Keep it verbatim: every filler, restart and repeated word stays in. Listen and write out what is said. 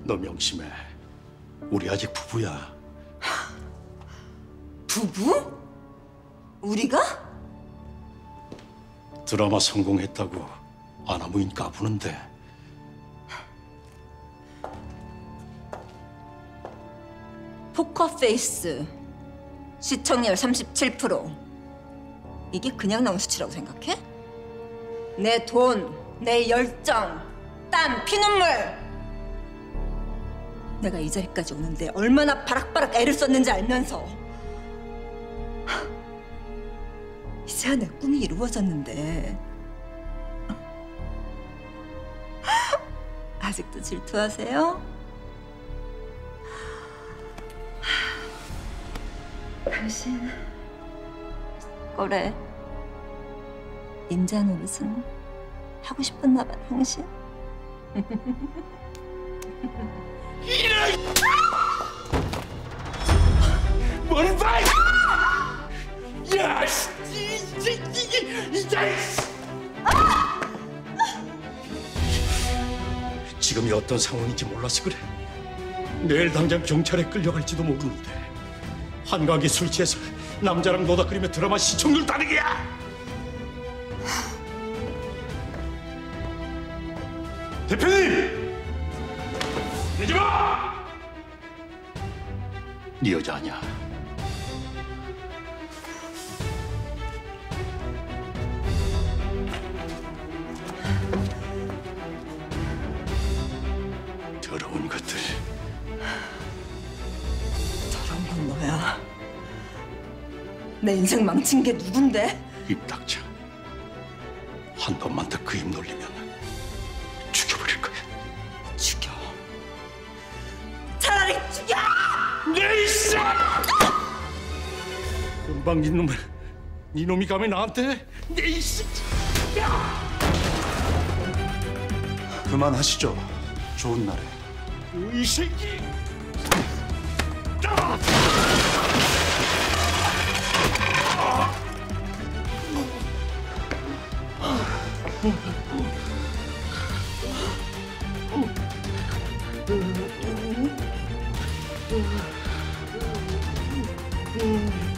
너 명심해. 우리 아직 부부야. 부부? 우리가? 드라마 성공했다고 아나무인 까부는데. 포커페이스 시청률 삼십칠 퍼센트. 이게 그냥 나온 수치라고 생각해? 내 돈, 내 열정, 땀, 피눈물. 내가 이 자리까지 오는데 얼마나 바락바락 애를 썼는지 알면서 이제야 내 꿈이 이루어졌는데 아직도 질투하세요? 당신 그래 인자 노릇은 하고 싶었나 봐. 당신 뭔 말! 야, 이, 이, 이, 이, 지금이 어떤 상황인지 몰라서 그래. 내일 당장 경찰에 끌려갈지도 모르는데 한강이 술 취해서 남자랑 노닥거리며 드라마 시청률 따르기야. 대표님! 내지 마! 네 여자 아니야. 더러운 것들. 더러운 건 너야. 내 인생 망친 게 누군데? 입 닥쳐. 한 번만 더 그 입 놀리면 죽여버릴 거야. 죽여. 차라리 죽여! 내 이씨! 금방 네 놈을, 네 놈이 감히 나한테? 내 이씨! 그만하시죠. 좋은 날에. 이 새끼! 음.